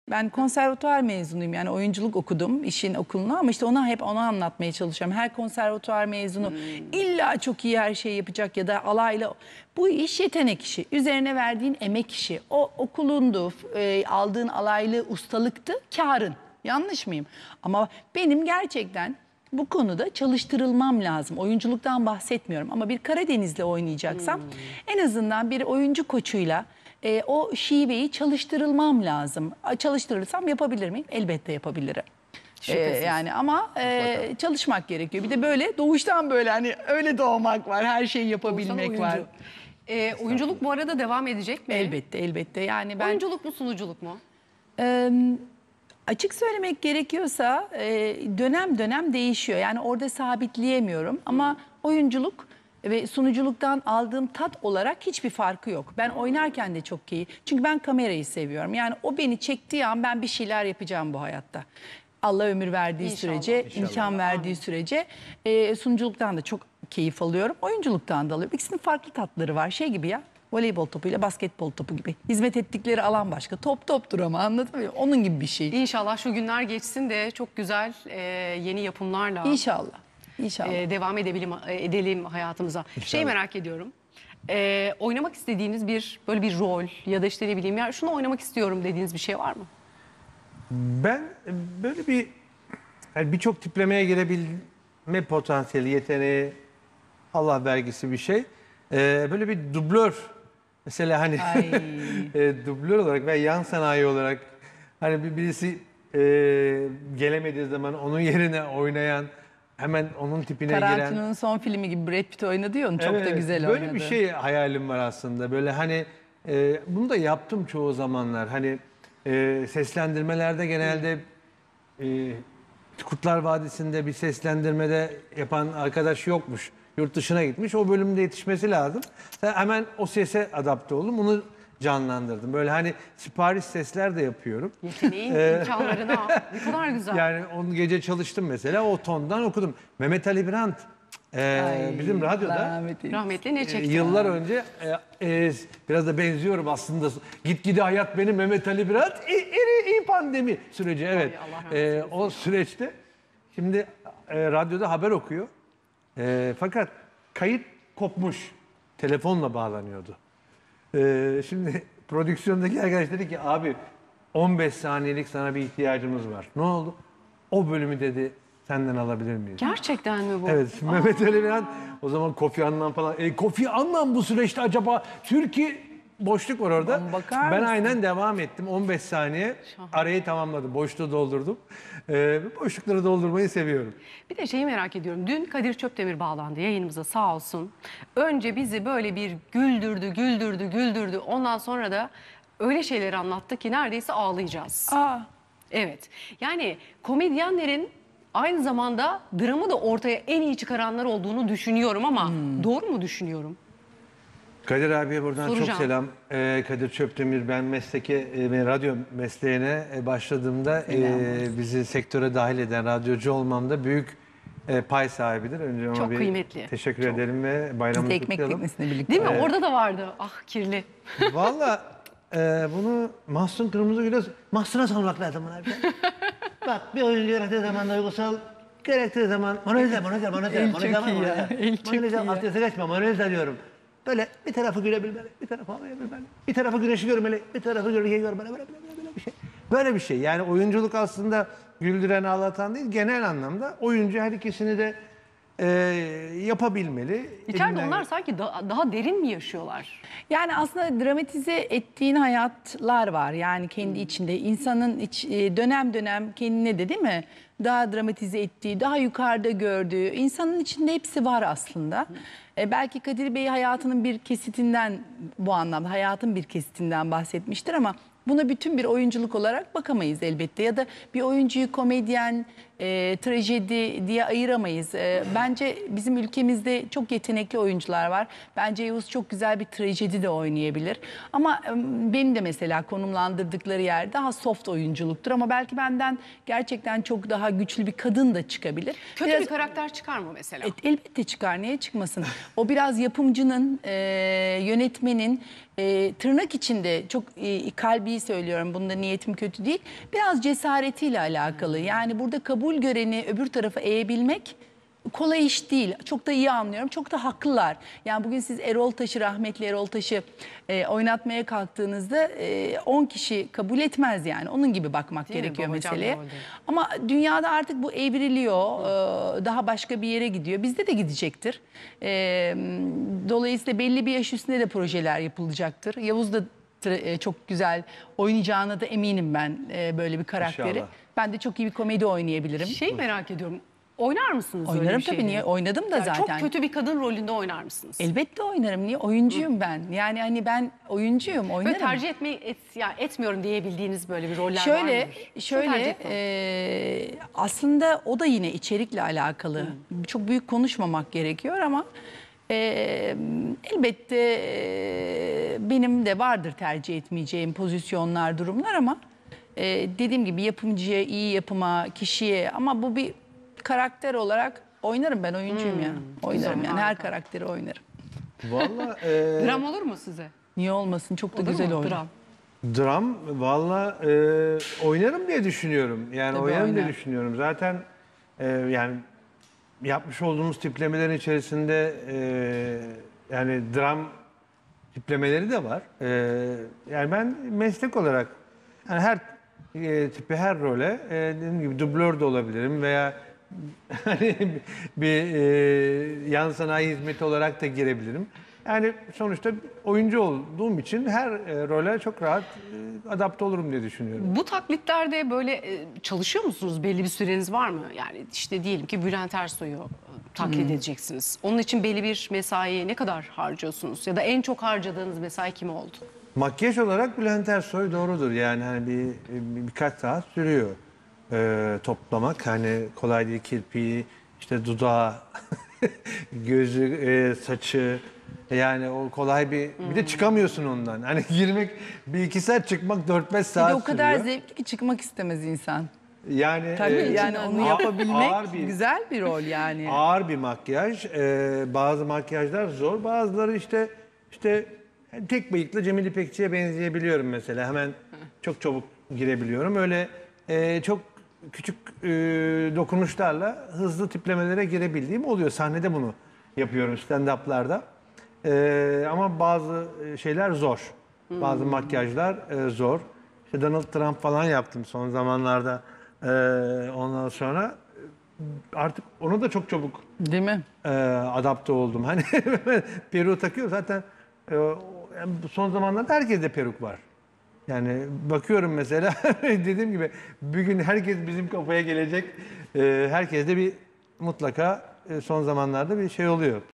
Ben konservatuvar mezunuyum, yani oyunculuk okudum işin okulunu, ama işte hep onu anlatmaya çalışıyorum. Her konservatuvar mezunu illa çok iyi her şeyi yapacak ya da alayla. Bu iş yetenek işi, üzerine verdiğin emek işi. O okulundu, aldığın alaylı ustalıktı, kârın. Yanlış mıyım? Ama benim gerçekten bu konuda çalıştırılmam lazım. Oyunculuktan bahsetmiyorum ama bir Karadeniz'le oynayacaksam en azından bir oyuncu koçuyla o şiveyi çalıştırılmam lazım. Çalıştırırsam yapabilir miyim? Elbette yapabilirim. Yani ama çalışmak gerekiyor. Bir de böyle doğuştan böyle hani öyle doğmak var. Her şeyi yapabilmek var. Oyunculuk bu arada devam edecek mi? Elbette, elbette. Yani ben Oyunculuk mu, sunuculuk mu? açık söylemek gerekiyorsa dönem dönem değişiyor. Yani orada sabitleyemiyorum ama oyunculuk ve sunuculuktan aldığım tat olarak hiçbir farkı yok. Ben oynarken de çok keyif. Çünkü ben kamerayı seviyorum. Yani o beni çektiği an ben bir şeyler yapacağım bu hayatta. Allah ömür verdiği İnşallah, sürece, inşallah. imkan verdiği sürece sunuculuktan da çok keyif alıyorum. Oyunculuktan da alıyorum. İkisinin farklı tatları var. Şey gibi ya. Voleybol topuyla basketbol topu gibi. Hizmet ettikleri alan başka. Top toptur ama, anladın mı? Onun gibi bir şey. İnşallah şu günler geçsin de çok güzel yeni yapımlarla İnşallah. İnşallah. devam edelim hayatımıza. Şey merak ediyorum. Oynamak istediğiniz böyle bir rol ya da işte ne bileyim ya şunu oynamak istiyorum dediğiniz bir şey var mı? Ben böyle yani birçok tiplemeye girebilme potansiyeli, yeteneği, Allah vergisi bir şey. Böyle bir dublör mesela hani dublör olarak ve yan sanayi olarak hani birisi gelemediği zaman onun yerine oynayan, hemen onun tipine giren. Tarantino'nun son filmi gibi Brad Pitt oynadı ya, onu çok da güzel oynadı. Böyle bir şey hayalim var aslında. Böyle hani bunu da yaptım çoğu zamanlar. Hani seslendirmelerde genelde Kurtlar Vadisi'nde bir seslendirmede yapan arkadaş yokmuş. Yurt dışına gitmiş. O bölümde yetişmesi lazım. Hemen o sese adapte oldum. Onu canlandırdım. Böyle hani sipariş sesler de yapıyorum. Yeteneğin imkanlarına ne kadar güzel. Yani onu gece çalıştım mesela. O tondan okudum. Mehmet Ali Birant bizim radyoda Rahmetli ne çekti? yıllar önce biraz da benziyorum aslında. Gitgide hayat benim Mehmet Ali Birant. İyi pandemi süreci, evet. O süreçte şimdi radyoda haber okuyor. Fakat kayıt kopmuş. Telefonla bağlanıyordu. Şimdi prodüksiyondaki arkadaş dedi ki abi 15 saniyelik sana bir ihtiyacımız var. Ne oldu? O bölümü dedi senden alabilir miyiz? Gerçekten mi bu? Evet, Mehmet Ali Birant o zaman Kofi Annan falan. Kofi Annan bu süreçte acaba Türkiye boşluk var orada. Ben aynen devam ettim 15 saniye. Arayı tamamladım. Boşluğu doldurdum. Boşlukları doldurmayı seviyorum. Bir de şeyi merak ediyorum. Dün Kadir Çöptemir bağlandı yayınımıza, sağ olsun. Önce bizi böyle bir güldürdü. Ondan sonra da öyle şeyler anlattı ki neredeyse ağlayacağız. Evet. Yani komedyenlerin aynı zamanda dramı da ortaya en iyi çıkaranlar olduğunu düşünüyorum ama doğru mu düşünüyorum? Kadir abiye buradan Soracağım. çok selam. Kadir Çöptemir, ben radyo mesleğine başladığımda bizi sektöre dahil eden radyocu olmamda büyük pay sahibidir. Önce ona Çok kıymetli. teşekkür ederim ve bayramını ekmek kutlayalım. teknesine birlikte. Değil mi? Orada da vardı. Ah kirli. Valla bunu Mahsun Kırmızıgül'e Mahsun'a sormak lazım buna. Bak bir oyuncu gerektiği zaman duygusal, gerektiği zaman monolize altyazı geçme, monolize diyorum. Böyle bir tarafı gülebilmeli, bir tarafı ağlayabilmeli, bir tarafı güneşi görmeli, bir tarafı gölgeyi görmeli, böyle bir şey. Böyle bir şey. Yani oyunculuk aslında güldüren, ağlatan değil, genel anlamda oyuncu her ikisini de yapabilmeli. İçeride onlar sanki daha derin mi yaşıyorlar? Yani aslında dramatize ettiğin hayatlar var. Yani kendi içinde insanın dönem dönem kendine de, değil mi? Daha dramatize ettiği, daha yukarıda gördüğü, insanın içinde hepsi var aslında. Belki Kadir Bey hayatının bir kesitinden, bu anlamda hayatın bir kesitinden bahsetmiştir ama buna bütün bir oyunculuk olarak bakamayız elbette. Ya da bir oyuncuyu komedyen trajedi diye ayıramayız. Bence bizim ülkemizde çok yetenekli oyuncular var. Bence Yavuz çok güzel bir trajedi de oynayabilir. Ama benim de mesela konumlandırdıkları yer daha soft oyunculuktur. Ama belki benden gerçekten çok daha güçlü bir kadın da çıkabilir. Kötü Biraz- bir karakter çıkar mı mesela? Elbette çıkar. Niye çıkmasın? O biraz yapımcının, yönetmenin tırnak içinde çok kalbi söylüyorum. Bunda niyetim kötü değil. Biraz cesaretiyle alakalı. Yani burada kabul göreni öbür tarafa eğebilmek kolay iş değil. Çok da iyi anlıyorum. Çok da haklılar. Yani bugün siz Erol Taş'ı, rahmetli Erol Taş'ı oynatmaya kalktığınızda 10 kişi kabul etmez yani. Onun gibi bakmak Değil mi? gerekiyor Babacan meseleye. rolde. Ama dünyada artık bu evriliyor. Daha başka bir yere gidiyor. Bizde de gidecektir. Dolayısıyla belli bir yaş üstünde de projeler yapılacaktır. Yavuz da çok güzel oynayacağına da eminim ben böyle bir karakteri. İnşallah. Ben de çok iyi bir komedi oynayabilirim. Şey merak ediyorum. Oynar mısınız öyle Oynarım bir şeyde? tabii, niye? Oynadım da Yani zaten. Çok kötü bir kadın rolünde oynar mısınız? Elbette oynarım. Niye? Oyuncuyum ben. Yani hani ben oyuncuyum, oynarım. Böyle tercih etmiyorum diyebildiğiniz böyle bir roller var Şöyle, mıdır? Şunu tercih etmem. aslında o da yine içerikle alakalı. Çok büyük konuşmamak gerekiyor ama elbette benim de vardır tercih etmeyeceğim pozisyonlar, durumlar ama dediğim gibi yapımcıya, iyi yapıma, kişiye, ama bu bir karakter olarak oynarım, ben oyuncuyum ya. Oynarım yani, her harika. karakteri oynarım. Vallahi Dram olur mu size? Niye olmasın? Çok da Olur güzel mu? oynar. Dram. dram valla oynarım diye düşünüyorum. Yani Tabii oynarım diye oynar. düşünüyorum. Zaten yani yapmış olduğumuz tiplemelerin içerisinde yani dram tiplemeleri de var. Yani ben meslek olarak yani her tipi, her role dediğim gibi dublör de olabilirim veya hani bir yan sanayi hizmeti olarak da girebilirim. Yani sonuçta oyuncu olduğum için her role çok rahat adapte olurum diye düşünüyorum. Bu taklitlerde böyle çalışıyor musunuz? Belli bir süreniz var mı? Yani işte diyelim ki Bülent Ersoy'u taklit edeceksiniz. Onun için belli bir mesai ne kadar harcıyorsunuz? Ya da en çok harcadığınız mesai kim oldu? Makyaj olarak Bülent Ersoy doğrudur. Yani hani birkaç saat sürüyor toplamak. Hani kolay değil, kirpiği, işte dudağı, gözü, saçı. Yani o kolay bir de çıkamıyorsun ondan. Hani girmek bir iki saat, çıkmak 4-5 Bir saat de o kadar sürüyor. zevkli ki çıkmak istemez insan. Yani Tabii yani onu yapabilmek ağır bir- güzel bir rol yani. Ağır bir makyaj. Bazı makyajlar zor. Bazıları işte yani tek bıyıklı Cemil İpekçi'ye benzeyebiliyorum mesela. Hemen çok çabuk girebiliyorum. Öyle çok küçük dokunuşlarla hızlı tiplemelere girebildiğim oluyor. Sahnede bunu yapıyorum stand-up'larda. Ama bazı şeyler zor. Bazı makyajlar zor. İşte Donald Trump falan yaptım son zamanlarda. Ondan sonra artık ona da çok çabuk Değil mi? adapte oldum. Hani peruğu takıyor zaten. Yani son zamanlarda herkeste peruk var. Yani bakıyorum mesela dediğim gibi bir gün herkes bizim kafaya gelecek. Herkeste bir mutlaka son zamanlarda bir şey oluyor.